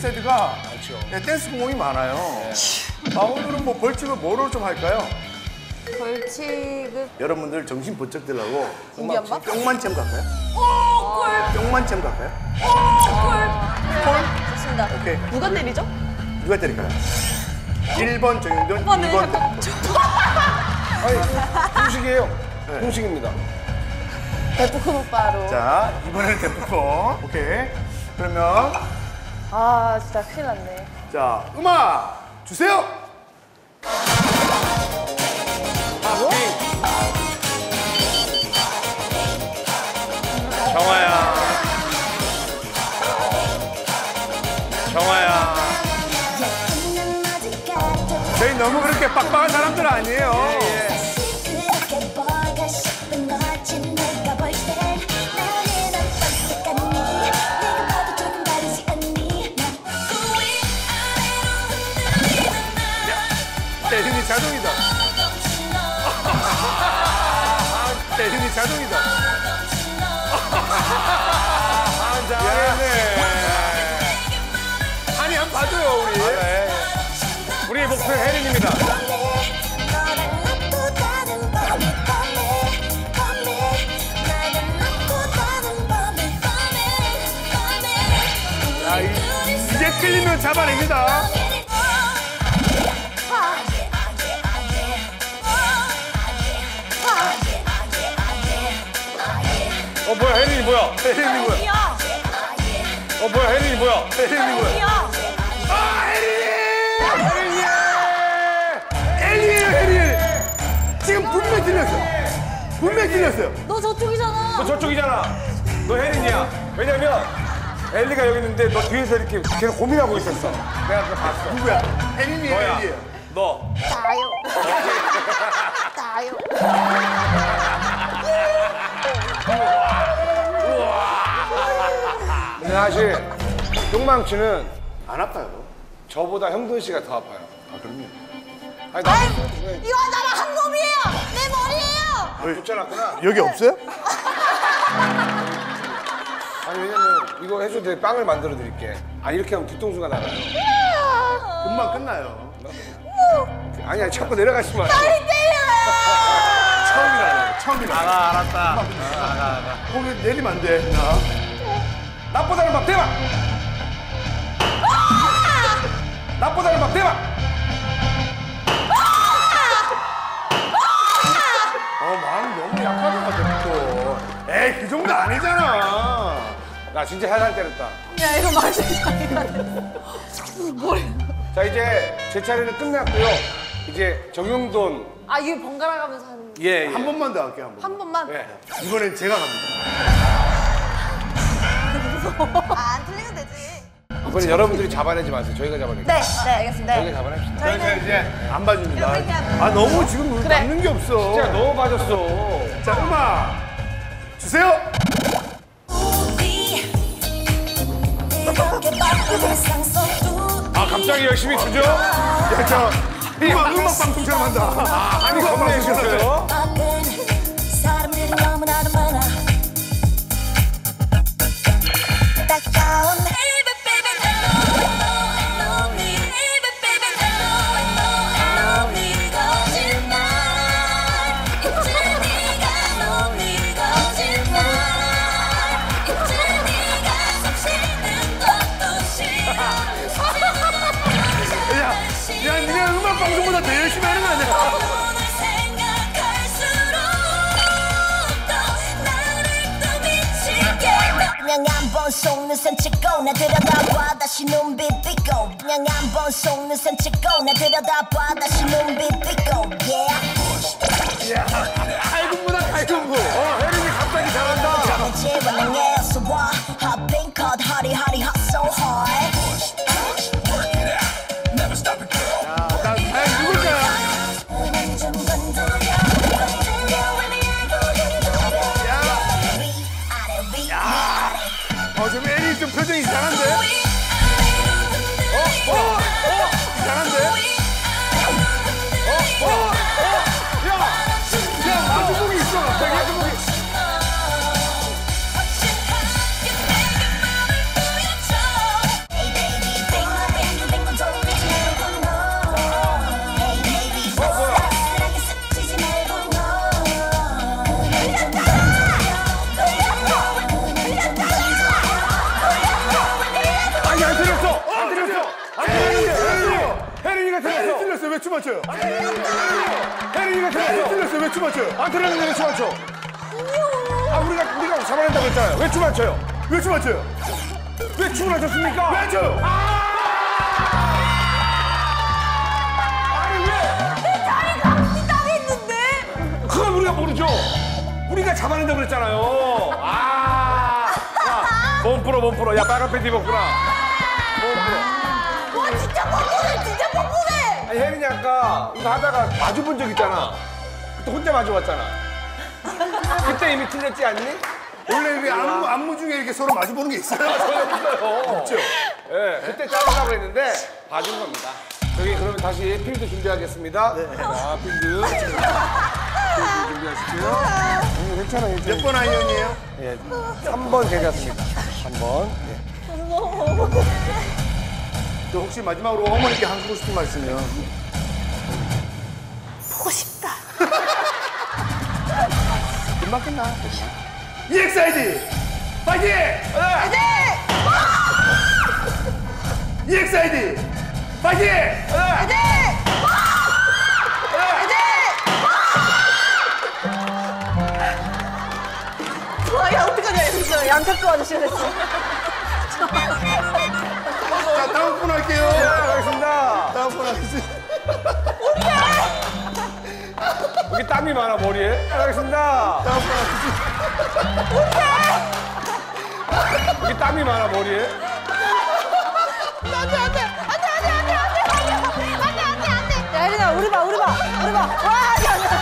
세드가 네, 댄스 공목이 많아요. 아, 오늘은 뭐 벌칙을 뭐로 좀 할까요? 벌칙은 여러분들 정신 번쩍 들라고 공기한바? 뿅만챔 갈까요? 오, 꿀! 뿅만챔 갈까요? 오, 꿀! 좋습니다. 오케이. 누가 때리죠? 누가 때릴까요? 1번 정영돈, 오빠는 2번 잠깐 아니, 공식이에요. 네. 공식입니다. 대포콘 오빠로. 자, 이번에는 대포콘. 오케이. 그러면 아, 진짜 큰일 났네. 자, 음악 주세요. 정화야. 정화야. 저희 너무 그렇게 빡빡한 사람들 아니에요. 때림이 자동이다. 때림이 자동이다. 미안해. 한이 한 번 봐줘요, 우리. 우리의 목표는 혜린입니다. 야, 이제 끌리면 잡아냅니다. 뭐야, 혜린이 뭐야? 혜린이 뭐야? 뭐야, 혜린이 뭐야? 혜린이 뭐야? 아, 혜린이! 혜린이에요, 혜린! 지금 분명히 들렸어. 분명히 들렸어요. 너 저쪽이잖아. 너 저쪽이잖아. 너 혜린이야. 왜냐면 엘리가 여기 있는데 너 뒤에서 이렇게 계속 고민하고 있었어. 내가 그거 봤어. 누구야? 혜린이에요, 너야. 혜린이에요. 너. 나요. 나요. 근데 사실 똥망치는 안 아파요. 저보다 형돈 씨가 더 아파요. 아, 그럼요. 아니, 나 이거 나랑 한 놈이에요. 내 머리예요. 붙여놨구나. 여기 없어요? 아니, 왜냐면 이거 해줘도 돼. 빵을 만들어 드릴게. 아, 이렇게 하면 뒤통수가 나가요. 금방 끝나요. 아니야, 자꾸 내려가지 마. 빨리 때려요. 처음이라요. 처음이라. 알았다. 거기 내리면 안 돼. 나. 나보다는 막 대박! 나보다는 막 대박! 마음이 너무 약하다, 또. 에이, 그 정도 아니잖아. 나 진짜 살살 때렸다. 야, 이거 말씀이야. 자, 이제 제 차례는 끝났고요. 이제 정용돈. 아, 이거 번갈아 가면서 하는. 예, 한 번만 더 할게요, 한 번. 한 번만. 예. 이번엔 제가 갑니다. 아, 안 틀리면 되지. 이번엔 여러분들이 잡아내지 마세요. 저희가 잡아낼게요. 네, 네, 알겠습니다. 저희가 잡아냅시다. 저희는 이제 안 봐줍니다. 이렇게 하면- 아, 너무 지금 그래. 남는 게 없어. 진짜 너무 맞았어. 자, 음악 주세요. 아, 갑자기 열심히 주죠? 야, 저 음악 방송처럼 한다. 아니, 겁내 주셨어요? 사람들이 너무나도 많아 따가운 Baby baby I know me Baby baby I know me 거짓말 이제 네가 너니 거짓말 이제 네가 숨 쉬는 것도 싫어 야, 니가 음악 방송보다 더 열심히 하는 거 아니야? 오늘 생각할수록 또 나를 또 미치게 그냥 한번 속는 선 찍고 나 들여다봐 다시 눈빛 삐고 그냥 한번 속는 선 찍고 나 들여다봐 다시 눈빛 삐고 yeah 야, 칼군무다, 칼군무. 혜린이 갑자기 잘한다. 이제 원앙에서 와 Hot pink hot hotty hotty hot so hard 나 과연 누굴까요? 좀 애니 좀 표정이 이상한데? 이상한데? 야, 마주 왜 춤 안 춰요? 혜린이가 틀렸어. 틀렸어요. 왜 춤 안 춰요? 안 틀렸는데 왜 춤 안 춰? 아, 우리가 잡아낸다고 했잖아요. 왜 춤 안 춰요? 왜 춤 안 춰요? 왜 춤을 안 췄습니까? 왜 안 춰요? 아니, 왜? 땅에 있는데. 그걸 우리가 모르죠. 우리가 잡아낸다고 그랬잖아요. 아, 야, 몸 풀어. 야, 빨간 팬티 입었구나. 몸 풀어. 와 진짜 뻔뻔해. 진짜 뻔뻔해. 아니, 혜린이 아까 이거 하다가 마주 본 적 있잖아. 그때 혼자 마주 왔잖아. 그때 이미 틀렸지 않니? 원래 이렇게 안무 중에 이렇게 서로 마주 보는 게 있어요? 없죠. 예, 그때 자르려고 했는데 봐준 겁니다. 저기 그러면 다시 필드 준비하겠습니다. 자, 필드 준비하실게요. 괜찮아요. 몇 번 아이언이에요? 예, 3번 괜찮습니다. 3번. 예. 저 혹시 마지막으로 어머니께 하고 싶은 말 있으면. 보고 싶다. 금방 끝나. EXID 파이팅! 네. EXID 파이팅! 네. 와, 야 어떡하냐 진짜 양탁도 아저씨가 됐어. 자, 다음 분 할게요. 자, 가겠습니다. 다음 분 하겠습니다. 여기 땀이 많아, 머리에. 자, 가겠습니다. 다음 분 하겠습니다. 여기 땀이 많아, 머리에. 야 혜린아 우리 봐. 와, 야.